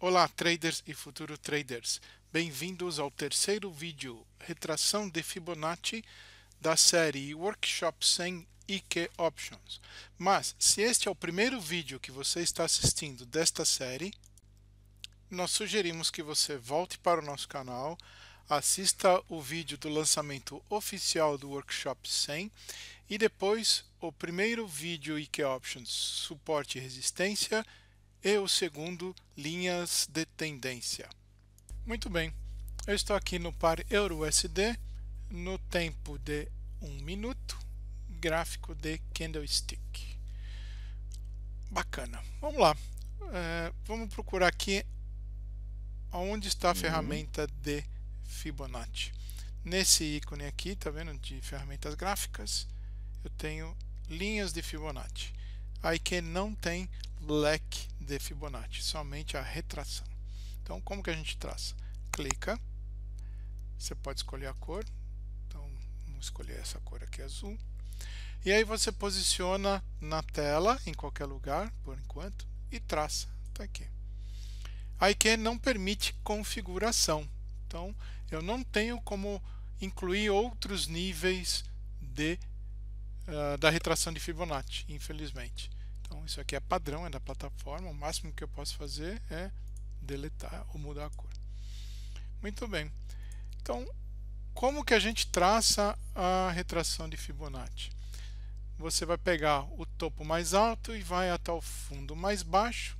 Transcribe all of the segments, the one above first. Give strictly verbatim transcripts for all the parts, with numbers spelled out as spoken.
Olá, traders e futuro traders. Bem-vindos ao terceiro vídeo, retração de Fibonacci da série Workshop cem I Q Options. Mas, se este é o primeiro vídeo que você está assistindo desta série, nós sugerimos que você volte para o nosso canal, assista o vídeo do lançamento oficial do Workshop cem e depois o primeiro vídeo I Q Options, suporte e resistência, e o segundo, linhas de tendência. Muito bem, eu estou aqui no par Euro U S D, no tempo de um minuto, gráfico de candlestick. Bacana, vamos lá, é, vamos procurar aqui onde está a ferramenta de Fibonacci. Nesse ícone aqui, tá vendo, de ferramentas gráficas, eu tenho linhas de Fibonacci. Aí que não tem leque de Fibonacci, somente a retração. Então, como que a gente traça? Clica, você pode escolher a cor, então vamos escolher essa cor aqui, azul. E aí você posiciona na tela, em qualquer lugar, por enquanto, e traça, tá aqui. Aí que não permite configuração, então eu não tenho como incluir outros níveis de Uh, da retração de Fibonacci, infelizmente. Então isso aqui é padrão, é da plataforma, o máximo que eu posso fazer é deletar ou mudar a cor. Muito bem, então como que a gente traça a retração de Fibonacci? Você vai pegar o topo mais alto e vai até o fundo mais baixo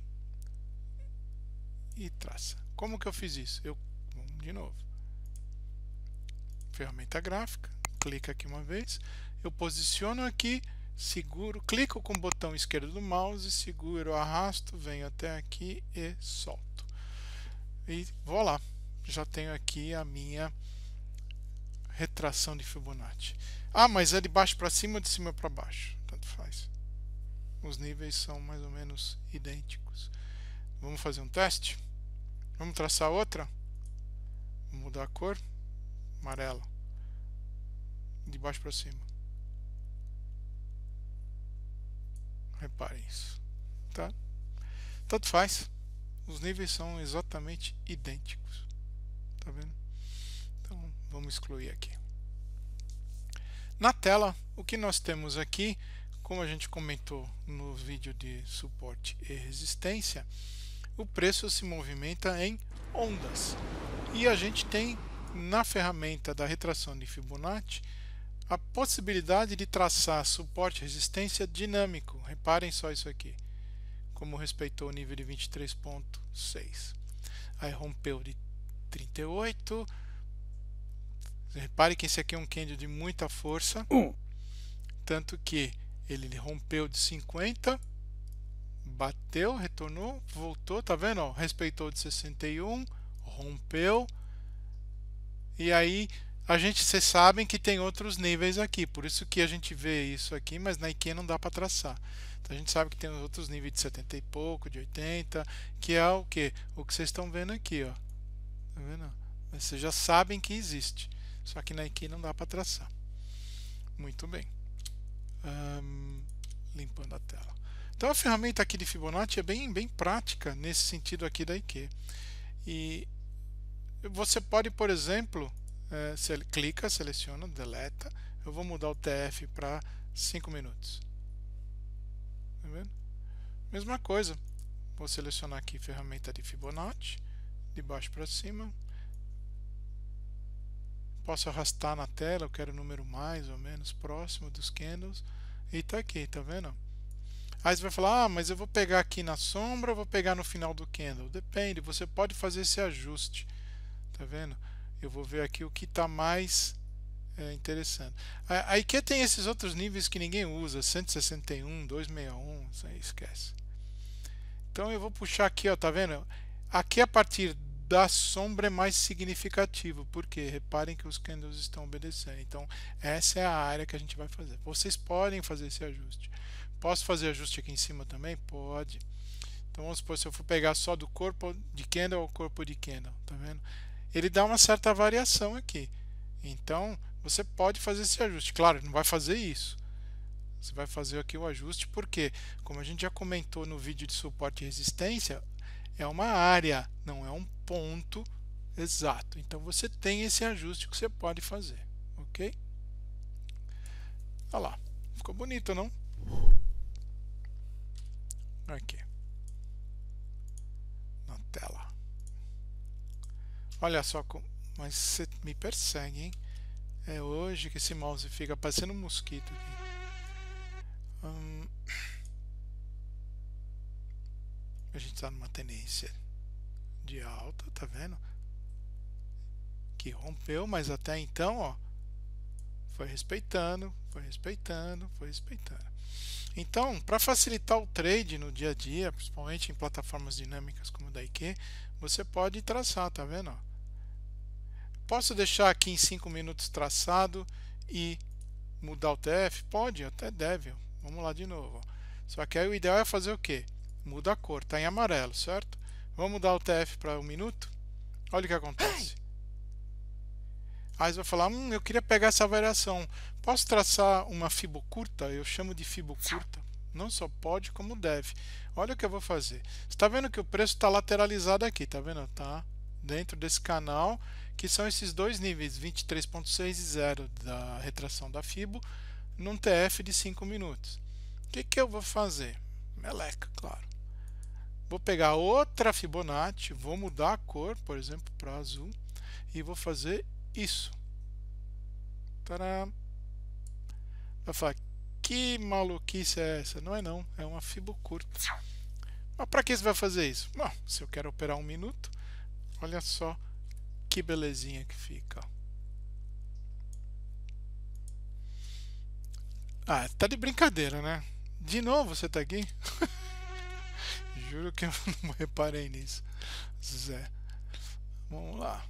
e traça. Como que eu fiz isso? Eu, vamos de novo, ferramenta gráfica, clica aqui uma vez, eu posiciono aqui, seguro, clico com o botão esquerdo do mouse, seguro, arrasto, venho até aqui e solto. E vou lá, já tenho aqui a minha retração de Fibonacci. Ah, mas é de baixo para cima ou de cima para baixo? Tanto faz. Os níveis são mais ou menos idênticos. Vamos fazer um teste? Vamos traçar outra? Vou mudar a cor, amarela, de baixo para cima. Reparem isso, tá? Tanto faz, os níveis são exatamente idênticos, tá vendo? Então vamos excluir aqui. Na tela, o que nós temos aqui, como a gente comentou no vídeo de suporte e resistência, o preço se movimenta em ondas. E a gente tem na ferramenta da retração de Fibonacci a possibilidade de traçar suporte e resistência dinâmico. Reparem só isso aqui, como respeitou o nível de vinte e três ponto seis. Aí rompeu de trinta e oito. Reparem que esse aqui é um candle de muita força, tanto que ele rompeu de cinquenta, bateu, retornou, voltou, tá vendo? Ó, respeitou de sessenta e um, rompeu, e aí a gente, vocês sabem que tem outros níveis aqui, por isso que a gente vê isso aqui, mas na I Q não dá para traçar. Então a gente sabe que tem outros níveis de setenta e pouco, de oitenta, que é o que? O que vocês estão vendo aqui, ó. Tá vendo? Vocês já sabem que existe, só que na I Q não dá para traçar. Muito bem. Um, limpando a tela. Então a ferramenta aqui de Fibonacci é bem, bem prática nesse sentido aqui da I Q. E você pode, por exemplo, É, se ele clica, seleciona, deleta. Eu vou mudar o T F para cinco minutos. Tá vendo? Mesma coisa. Vou selecionar aqui ferramenta de Fibonacci, de baixo para cima. Posso arrastar na tela, eu quero o número mais ou menos próximo dos candles. E tá aqui, tá vendo? Aí você vai falar, ah, mas eu vou pegar aqui na sombra ou vou pegar no final do candle? Depende, você pode fazer esse ajuste. Tá vendo? Eu vou ver aqui o que está mais é, interessante. A, a I Q tem esses outros níveis que ninguém usa, cento e sessenta e um, duzentos e sessenta e um, isso aí esquece. Então eu vou puxar aqui, ó, tá vendo? Aqui a partir da sombra é mais significativo, porque reparem que os candles estão obedecendo. Então essa é a área que a gente vai fazer. Vocês podem fazer esse ajuste. Posso fazer ajuste aqui em cima também? Pode. Então vamos supor, se eu for pegar só do corpo de candle ao corpo de candle, tá vendo? Ele dá uma certa variação aqui. Então, você pode fazer esse ajuste. Claro, não vai fazer isso. Você vai fazer aqui o ajuste porque, como a gente já comentou no vídeo de suporte e resistência, é uma área, não é um ponto exato. Então você tem esse ajuste que você pode fazer, ok? Olha lá, ficou bonito, não? Aqui na tela. Olha só como, mas você me persegue, hein? É hoje que esse mouse fica parecendo um mosquito aqui. Hum, a gente está numa tendência de alta, tá vendo? Que rompeu, mas até então, ó, foi respeitando, foi respeitando, foi respeitando. Então, para facilitar o trade no dia a dia, principalmente em plataformas dinâmicas como o Daique, você pode traçar, tá vendo? Ó? Posso deixar aqui em cinco minutos traçado e mudar o T F? Pode, até deve. Vamos lá de novo. Ó. Só que aí o ideal é fazer o quê? Muda a cor, tá em amarelo, certo? Vamos mudar o T F para um minuto? Olha o que acontece. Aí você vai falar, hum, eu queria pegar essa variação. Posso traçar uma fibo curta? Eu chamo de fibo curta. Não só pode, como deve. Olha o que eu vou fazer. Você está vendo que o preço está lateralizado aqui, tá vendo? Tá dentro desse canal, que são esses dois níveis, vinte e três ponto seis e zero da retração da fibo, num T F de cinco minutos. O que, que eu vou fazer? Meleca, claro. Vou pegar outra Fibonacci, vou mudar a cor, por exemplo, para azul, e vou fazer isso. Tadã. Vai falar, que maluquice é essa? Não é não, é uma fibo curta. Mas para que você vai fazer isso? Bom, se eu quero operar um minuto, olha só que belezinha que fica. Ah, tá de brincadeira, né? De novo você tá aqui? Juro que eu não reparei nisso. Zé. Vamos lá.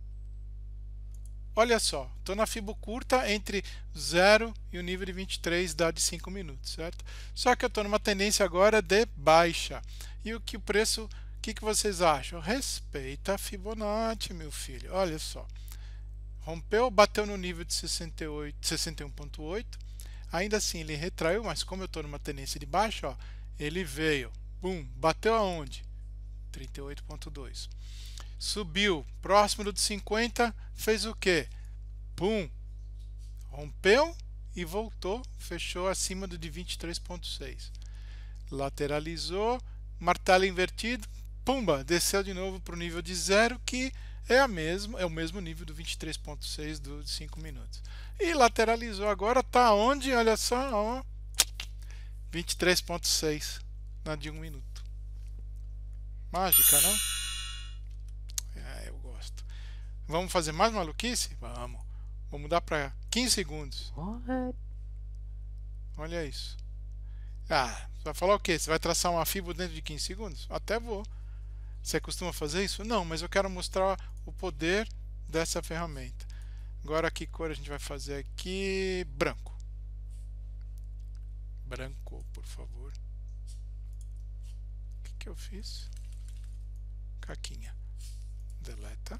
Olha só, estou na fibo curta entre zero e o nível de vinte e três dá de cinco minutos, certo? Só que eu estou numa tendência agora de baixa. E o que o preço, o que, que vocês acham? Respeita a Fibonacci, meu filho. Olha só. Rompeu, bateu no nível de sessenta e oito, sessenta e um ponto oito. Ainda assim ele retraiu, mas como eu estou numa tendência de baixa, ó, ele veio. Bum, bateu aonde? trinta e oito ponto dois. Subiu próximo do de cinquenta, fez o que? Pum! Rompeu e voltou, fechou acima do de vinte e três ponto seis. Lateralizou, martelo invertido, pumba, desceu de novo para o nível de zero, que é, a mesmo, é o mesmo nível do vinte e três ponto seis do de cinco minutos. E lateralizou agora, está onde? Olha só, ó, vinte e três ponto seis na de um minuto. Mágica, não? Vamos fazer mais maluquice? Vamos. Vou mudar para quinze segundos. What? Olha isso. Ah, você vai falar o quê? Você vai traçar uma fibo dentro de quinze segundos? Até vou. Você costuma fazer isso? Não, mas eu quero mostrar o poder dessa ferramenta. Agora que cor a gente vai fazer aqui? Branco. Branco, por favor. O que, que eu fiz? Caquinha. Deleta.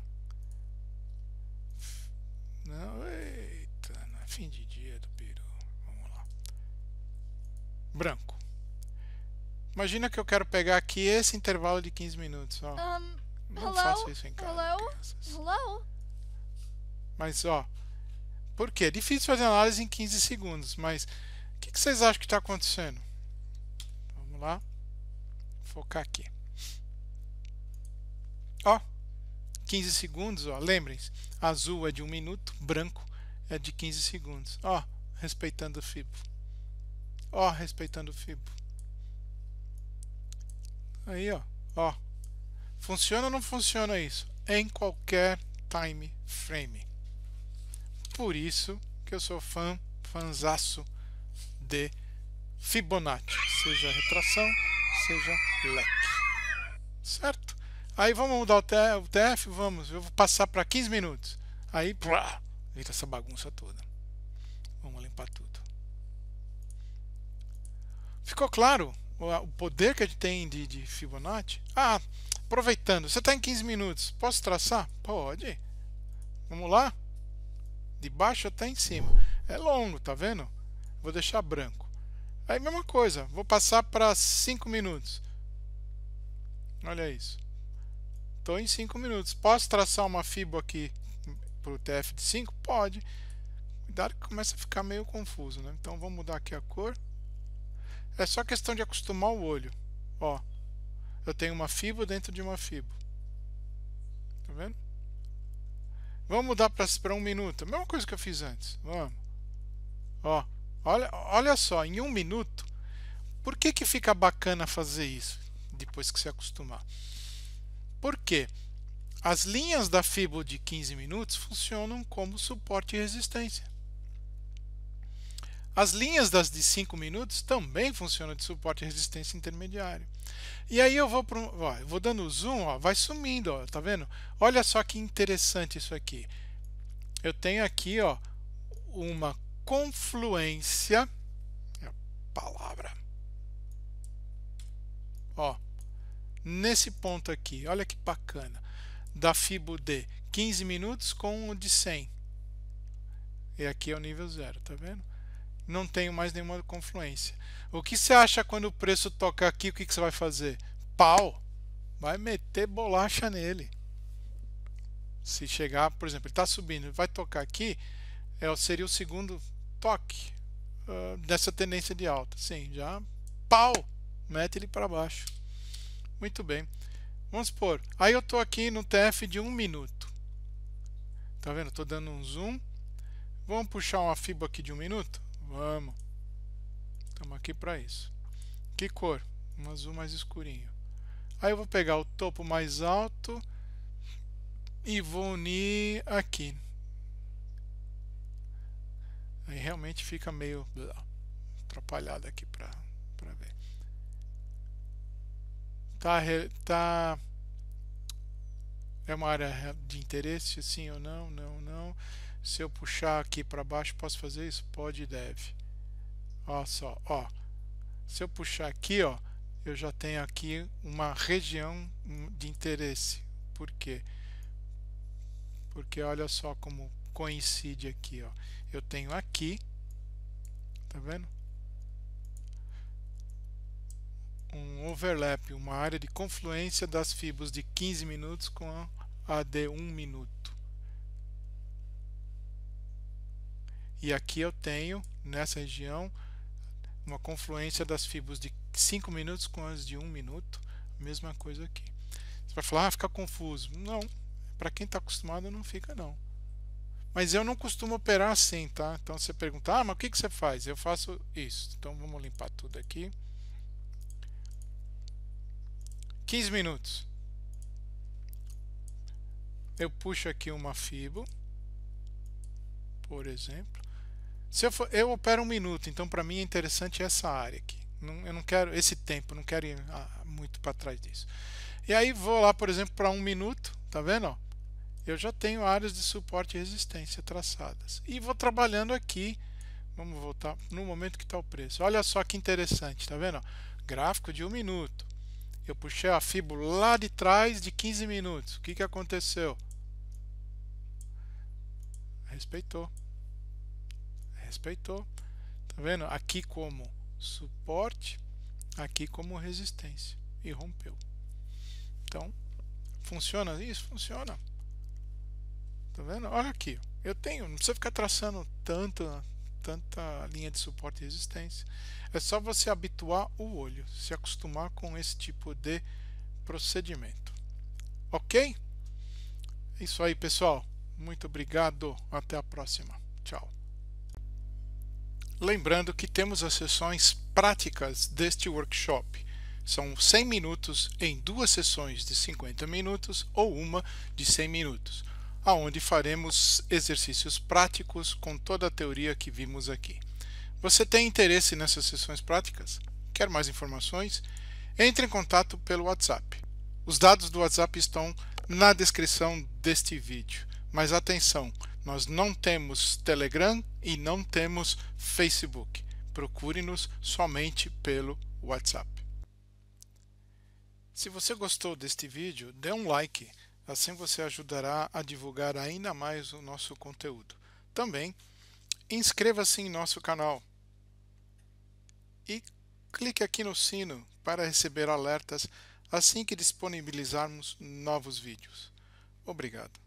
Não, eita, não é fim de dia do peru. Vamos lá. Branco. Imagina que eu quero pegar aqui esse intervalo de quinze minutos. Ó. Um, não hello? faço isso em casa. Hello? Crianças. Hello? Mas, ó, por quê? É difícil fazer análise em quinze segundos, mas o que, que vocês acham que está acontecendo? Vamos lá. Focar aqui. Ó. quinze segundos, ó, lembrem-se, azul é de um minuto, branco é de quinze segundos. Ó, respeitando o Fibo. Ó, respeitando o Fibo. Aí, ó, ó. Funciona ou não funciona isso? Em qualquer time frame. Por isso que eu sou fã, fanzaço de Fibonacci, seja retração, seja leque. Certo? Aí vamos mudar o T F, vamos, eu vou passar para quinze minutos. Aí, plá, vira essa bagunça toda. Vamos limpar tudo. Ficou claro o poder que a gente tem de, de Fibonacci? Ah, aproveitando, você está em quinze minutos, posso traçar? Pode. Vamos lá? De baixo até em cima. É longo, tá vendo? Vou deixar branco. Aí, mesma coisa, vou passar para cinco minutos. Olha isso. Estou em cinco minutos. Posso traçar uma fibra aqui para o T F de cinco? Pode. Cuidado que começa a ficar meio confuso, né? Então vamos mudar aqui a cor. É só questão de acostumar o olho. Ó, eu tenho uma fibra dentro de uma fibra. Tá vendo? Vamos mudar para um minuto. A mesma coisa que eu fiz antes. Vamos. Ó, olha, olha só, em um minuto. Por que que fica bacana fazer isso? Depois que se acostumar. Por quê? As linhas da fibra de quinze minutos funcionam como suporte e resistência. As linhas das de cinco minutos também funcionam de suporte e resistência intermediário. E aí eu vou, pro, ó, eu vou dando zoom, ó, vai sumindo, ó, tá vendo? Olha só que interessante isso aqui. Eu tenho aqui, ó, uma confluência, é a palavra, ó, nesse ponto aqui, olha que bacana, da fibra de quinze minutos com o de cem. E aqui é o nível zero, tá vendo? Não tenho mais nenhuma confluência. O que você acha quando o preço toca aqui? O que que você vai fazer? Pau! Vai meter bolacha nele. Se chegar, por exemplo, ele está subindo, vai tocar aqui, é, seria o segundo toque uh, dessa tendência de alta. Sim, já pau! Mete ele para baixo. Muito bem. Vamos supor, aí eu estou aqui no T F de um minuto. Tá vendo? Estou dando um zoom. Vamos puxar uma fibra aqui de um minuto? Vamos. Estamos aqui para isso. Que cor? Um azul mais escurinho. Aí eu vou pegar o topo mais alto e vou unir aqui. Aí realmente fica meio atrapalhado aqui para ver. Tá, tá. É uma área de interesse, sim ou não? Não, não. Se eu puxar aqui para baixo, posso fazer isso? Pode e deve. Olha só, ó. Se eu puxar aqui, ó, eu já tenho aqui uma região de interesse. Por quê? Porque olha só como coincide aqui, ó. Eu tenho aqui, tá vendo? Um overlap, uma área de confluência das fibras de quinze minutos com a de um minuto. E aqui eu tenho, nessa região, uma confluência das fibras de cinco minutos com as de um minuto. Mesma coisa aqui. Você vai falar, ah, fica confuso. Não, para quem está acostumado não fica não. Mas eu não costumo operar assim, tá? Então você pergunta, ah, mas o que, que você faz? Eu faço isso. Então vamos limpar tudo aqui. quinze minutos. Eu puxo aqui uma fibra, por exemplo. Se eu, for, eu opero um minuto, então para mim é interessante essa área aqui. Não, eu não quero esse tempo, não quero ir ah, muito para trás disso. E aí vou lá, por exemplo, para um minuto, tá vendo? Ó? Eu já tenho áreas de suporte e resistência traçadas. E vou trabalhando aqui. Vamos voltar no momento que está o preço. Olha só que interessante, tá vendo? Ó? Gráfico de um minuto. Eu puxei a fibra lá de trás de quinze minutos. O que, que aconteceu? Respeitou. Respeitou. Tá vendo? Aqui como suporte, aqui como resistência. E rompeu. Então, funciona isso? Funciona. Tá vendo? Olha aqui. Eu tenho, não precisa ficar traçando tanta, tanta linha de suporte e resistência. É só você habituar o olho, se acostumar com esse tipo de procedimento. Ok? É isso aí, pessoal. Muito obrigado. Até a próxima. Tchau. Lembrando que temos as sessões práticas deste workshop. São cem minutos em duas sessões de cinquenta minutos ou uma de cem minutos, aonde faremos exercícios práticos com toda a teoria que vimos aqui. Você tem interesse nessas sessões práticas? Quer mais informações? Entre em contato pelo WhatsApp. Os dados do WhatsApp estão na descrição deste vídeo. Mas atenção, nós não temos Telegram e não temos Facebook. Procure-nos somente pelo WhatsApp. Se você gostou deste vídeo, dê um like. Assim você ajudará a divulgar ainda mais o nosso conteúdo. Também, inscreva-se em nosso canal. E clique aqui no sino para receber alertas assim que disponibilizarmos novos vídeos. Obrigado.